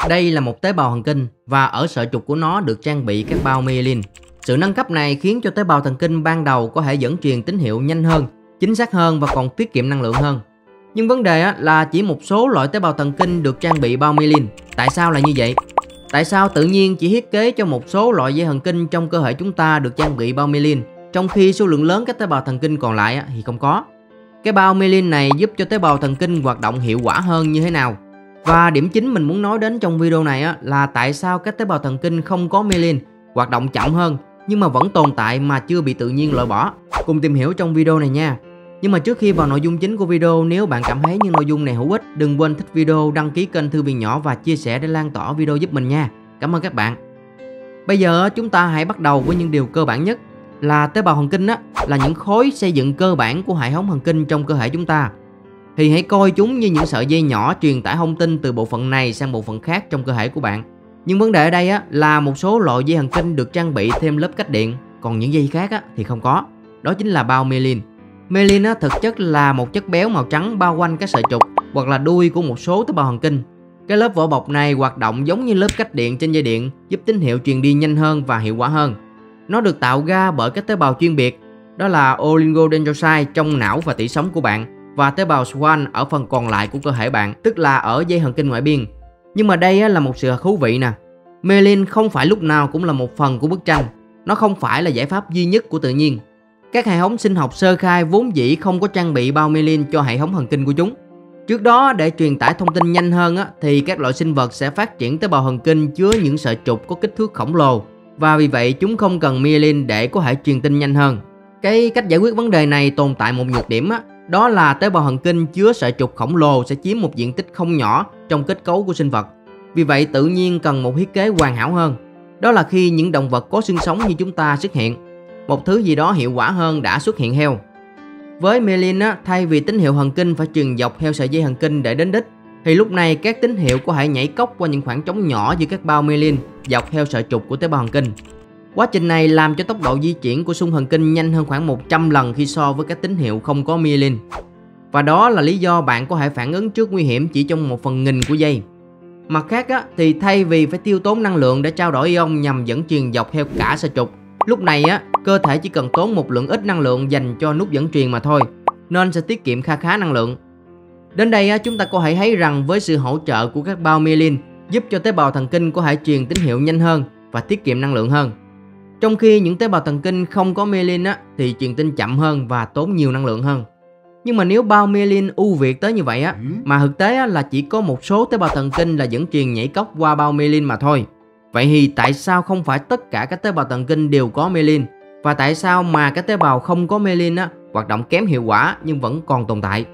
Đây là một tế bào thần kinh và ở sợi trục của nó được trang bị các bao myelin. Sự nâng cấp này khiến cho tế bào thần kinh ban đầu có thể dẫn truyền tín hiệu nhanh hơn, chính xác hơn và còn tiết kiệm năng lượng hơn. Nhưng vấn đề là chỉ một số loại tế bào thần kinh được trang bị bao myelin. Tại sao là như vậy? Tại sao tự nhiên chỉ thiết kế cho một số loại dây thần kinh trong cơ thể chúng ta được trang bị bao myelin, trong khi số lượng lớn các tế bào thần kinh còn lại thì không có? Cái bao myelin này giúp cho tế bào thần kinh hoạt động hiệu quả hơn như thế nào? Và điểm chính mình muốn nói đến trong video này là tại sao các tế bào thần kinh không có myelin hoạt động chậm hơn nhưng mà vẫn tồn tại mà chưa bị tự nhiên loại bỏ. Cùng tìm hiểu trong video này nha. Nhưng mà trước khi vào nội dung chính của video, nếu bạn cảm thấy những nội dung này hữu ích, đừng quên thích video, đăng ký kênh Thư viện Nhỏ và chia sẻ để lan tỏa video giúp mình nha. Cảm ơn các bạn. Bây giờ chúng ta hãy bắt đầu với những điều cơ bản nhất là tế bào thần kinh là những khối xây dựng cơ bản của hệ thống thần kinh trong cơ thể chúng ta. Thì hãy coi chúng như những sợi dây nhỏ truyền tải thông tin từ bộ phận này sang bộ phận khác trong cơ thể của bạn. Nhưng vấn đề ở đây là một số loại dây thần kinh được trang bị thêm lớp cách điện, còn những dây khác thì không có. Đó chính là bao myelin. Myelin thực chất là một chất béo màu trắng bao quanh các sợi trục hoặc là đuôi của một số tế bào thần kinh. Cái lớp vỏ bọc này hoạt động giống như lớp cách điện trên dây điện, giúp tín hiệu truyền đi nhanh hơn và hiệu quả hơn. Nó được tạo ra bởi các tế bào chuyên biệt, đó là oligodendrocyte trong não và tủy sống của bạn, và tế bào Schwann ở phần còn lại của cơ thể bạn, tức là ở dây thần kinh ngoại biên. Nhưng mà đây là một sự thú vị nè. Myelin không phải lúc nào cũng là một phần của bức tranh. Nó không phải là giải pháp duy nhất của tự nhiên. Các hệ thống sinh học sơ khai vốn dĩ không có trang bị bao myelin cho hệ thống thần kinh của chúng. Trước đó, để truyền tải thông tin nhanh hơn thì các loại sinh vật sẽ phát triển tế bào thần kinh chứa những sợi trục có kích thước khổng lồ, và vì vậy chúng không cần myelin để có thể truyền tin nhanh hơn. Cái cách giải quyết vấn đề này tồn tại một nhược điểm đó là tế bào thần kinh chứa sợi trục khổng lồ sẽ chiếm một diện tích không nhỏ trong kết cấu của sinh vật. Vì vậy tự nhiên cần một thiết kế hoàn hảo hơn. Đó là khi những động vật có xương sống như chúng ta xuất hiện, một thứ gì đó hiệu quả hơn đã xuất hiện theo. Với myelin thay vì tín hiệu thần kinh phải truyền dọc theo sợi dây thần kinh để đến đích, thì lúc này các tín hiệu có thể nhảy cóc qua những khoảng trống nhỏ giữa các bao myelin dọc theo sợi trục của tế bào thần kinh. Quá trình này làm cho tốc độ di chuyển của xung thần kinh nhanh hơn khoảng 100 lần khi so với các tín hiệu không có myelin. Và đó là lý do bạn có thể phản ứng trước nguy hiểm chỉ trong 1/1000 của giây. Mặt khác thì thay vì phải tiêu tốn năng lượng để trao đổi ion nhằm dẫn truyền dọc theo cả sợi trục, lúc này cơ thể chỉ cần tốn một lượng ít năng lượng dành cho nút dẫn truyền mà thôi, nên sẽ tiết kiệm khá năng lượng. Đến đây chúng ta có thể thấy rằng với sự hỗ trợ của các bao myelin giúp cho tế bào thần kinh có thể truyền tín hiệu nhanh hơn và tiết kiệm năng lượng hơn. Trong khi những tế bào thần kinh không có myelin thì truyền tin chậm hơn và tốn nhiều năng lượng hơn. Nhưng mà nếu bao myelin ưu việt tới như vậy mà thực tế là chỉ có một số tế bào thần kinh là dẫn truyền nhảy cóc qua bao myelin mà thôi. Vậy thì tại sao không phải tất cả các tế bào thần kinh đều có myelin? Và tại sao mà các tế bào không có myelin hoạt động kém hiệu quả nhưng vẫn còn tồn tại?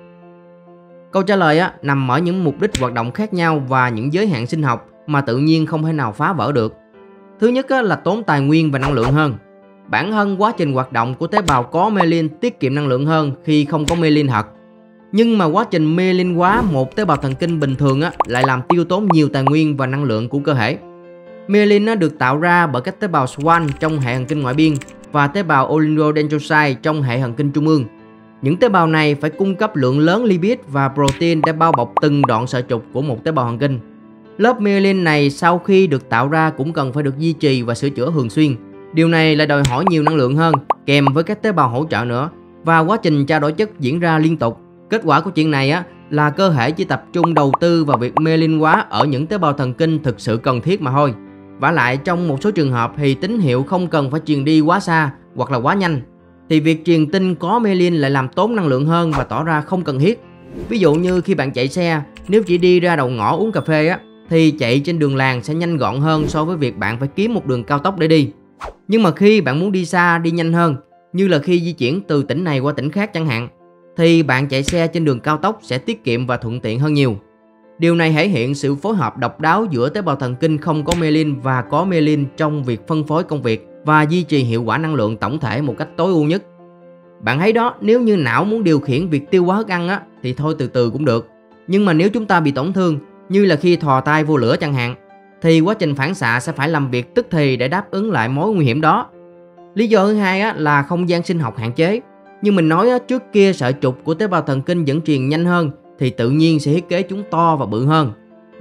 Câu trả lời nằm ở những mục đích hoạt động khác nhau và những giới hạn sinh học mà tự nhiên không thể nào phá vỡ được. Thứ nhất là tốn tài nguyên và năng lượng hơn. Bản thân quá trình hoạt động của tế bào có myelin tiết kiệm năng lượng hơn khi không có myelin thật. Nhưng mà quá trình myelin hóa một tế bào thần kinh bình thường lại làm tiêu tốn nhiều tài nguyên và năng lượng của cơ thể. Myelin được tạo ra bởi các tế bào Schwann trong hệ thần kinh ngoại biên và tế bào oligodendrocyte trong hệ thần kinh trung ương. Những tế bào này phải cung cấp lượng lớn lipid và protein để bao bọc từng đoạn sợi trục của một tế bào thần kinh. Lớp myelin này sau khi được tạo ra cũng cần phải được duy trì và sửa chữa thường xuyên. Điều này lại đòi hỏi nhiều năng lượng hơn, kèm với các tế bào hỗ trợ nữa, và quá trình trao đổi chất diễn ra liên tục. Kết quả của chuyện này là cơ thể chỉ tập trung đầu tư vào việc myelin hóa ở những tế bào thần kinh thực sự cần thiết mà thôi. Vả lại trong một số trường hợp thì tín hiệu không cần phải truyền đi quá xa hoặc là quá nhanh, thì việc truyền tin có myelin lại làm tốn năng lượng hơn và tỏ ra không cần thiết. Ví dụ như khi bạn chạy xe, nếu chỉ đi ra đầu ngõ uống cà phê thì chạy trên đường làng sẽ nhanh gọn hơn so với việc bạn phải kiếm một đường cao tốc để đi. Nhưng mà khi bạn muốn đi xa, đi nhanh hơn, như là khi di chuyển từ tỉnh này qua tỉnh khác chẳng hạn, thì bạn chạy xe trên đường cao tốc sẽ tiết kiệm và thuận tiện hơn nhiều. Điều này thể hiện sự phối hợp độc đáo giữa tế bào thần kinh không có myelin và có myelin trong việc phân phối công việc và duy trì hiệu quả năng lượng tổng thể một cách tối ưu nhất. Bạn thấy đó, nếu như não muốn điều khiển việc tiêu hóa thức ăn thì thôi từ từ cũng được. Nhưng mà nếu chúng ta bị tổn thương, như là khi thò tay vô lửa chẳng hạn, thì quá trình phản xạ sẽ phải làm việc tức thì để đáp ứng lại mối nguy hiểm đó. Lý do thứ hai là không gian sinh học hạn chế. Như mình nói trước kia, sợi trục của tế bào thần kinh dẫn truyền nhanh hơn thì tự nhiên sẽ thiết kế chúng to và bự hơn.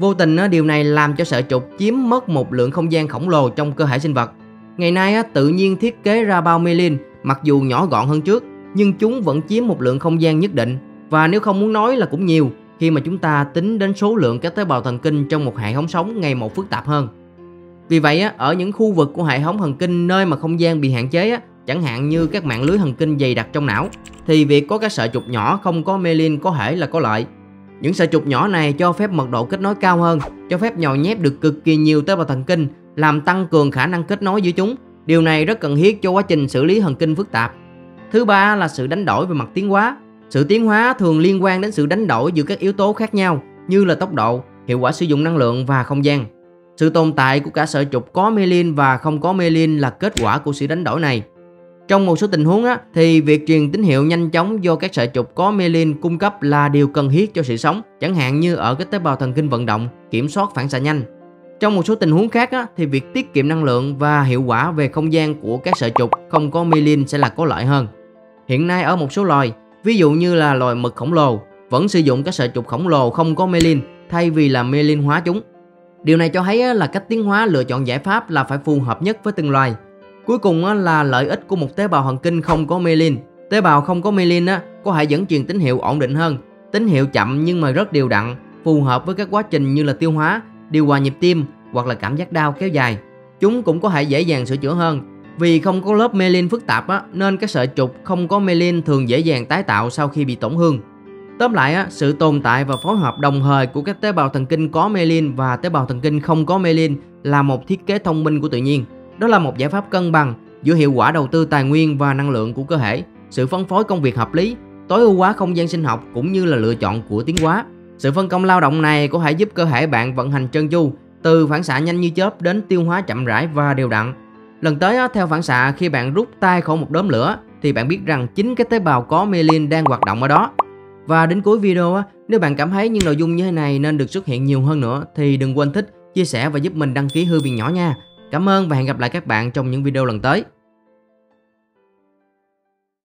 Vô tình điều này làm cho sợi trục chiếm mất một lượng không gian khổng lồ trong cơ thể sinh vật. Ngày nay tự nhiên thiết kế ra bao myelin mặc dù nhỏ gọn hơn trước, nhưng chúng vẫn chiếm một lượng không gian nhất định, và nếu không muốn nói là cũng nhiều khi mà chúng ta tính đến số lượng các tế bào thần kinh trong một hệ thống sống ngày một phức tạp hơn. Vì vậy ở những khu vực của hệ thống thần kinh nơi mà không gian bị hạn chế chẳng hạn như các mạng lưới thần kinh dày đặc trong não, thì việc có các sợi trục nhỏ không có myelin có thể là có lợi. Những sợi trục nhỏ này cho phép mật độ kết nối cao hơn, cho phép nhồi nhét được cực kỳ nhiều tế bào thần kinh, làm tăng cường khả năng kết nối giữa chúng. Điều này rất cần thiết cho quá trình xử lý thần kinh phức tạp. Thứ ba là sự đánh đổi về mặt tiến hóa. Sự tiến hóa thường liên quan đến sự đánh đổi giữa các yếu tố khác nhau như là tốc độ, hiệu quả sử dụng năng lượng và không gian. Sự tồn tại của cả sợi trục có myelin và không có myelin là kết quả của sự đánh đổi này. Trong một số tình huống thì việc truyền tín hiệu nhanh chóng do các sợi trục có myelin cung cấp là điều cần thiết cho sự sống, chẳng hạn như ở các tế bào thần kinh vận động, kiểm soát phản xạ nhanh. Trong một số tình huống khác thì việc tiết kiệm năng lượng và hiệu quả về không gian của các sợi trục không có myelin sẽ là có lợi hơn. Hiện nay ở một số loài, ví dụ như là loài mực khổng lồ, vẫn sử dụng các sợi trục khổng lồ không có myelin thay vì là myelin hóa chúng. Điều này cho thấy là cách tiến hóa lựa chọn giải pháp là phải phù hợp nhất với từng loài. Cuối cùng là lợi ích của một tế bào thần kinh không có myelin. Tế bào không có myelin có thể dẫn truyền tín hiệu ổn định hơn, tín hiệu chậm nhưng mà rất đều đặn, phù hợp với các quá trình như là tiêu hóa, điều hòa nhịp tim hoặc là cảm giác đau kéo dài. Chúng cũng có thể dễ dàng sửa chữa hơn. Vì không có lớp myelin phức tạp nên các sợi trục không có myelin thường dễ dàng tái tạo sau khi bị tổn thương. Tóm lại sự tồn tại và phối hợp đồng thời của các tế bào thần kinh có myelin và tế bào thần kinh không có myelin là một thiết kế thông minh của tự nhiên. Đó là một giải pháp cân bằng giữa hiệu quả đầu tư tài nguyên và năng lượng của cơ thể, sự phân phối công việc hợp lý, tối ưu hóa không gian sinh học cũng như là lựa chọn của tiến hóa. Sự phân công lao động này có thể giúp cơ thể bạn vận hành trơn tru, từ phản xạ nhanh như chớp đến tiêu hóa chậm rãi và đều đặn. Lần tới theo phản xạ, khi bạn rút tay khỏi một đốm lửa thì bạn biết rằng chính cái tế bào có myelin đang hoạt động ở đó. Và đến cuối video nếu bạn cảm thấy những nội dung như thế này nên được xuất hiện nhiều hơn nữa thì đừng quên thích, chia sẻ và giúp mình đăng ký Thư viện nhỏ nha. Cảm ơn và hẹn gặp lại các bạn trong những video lần tới.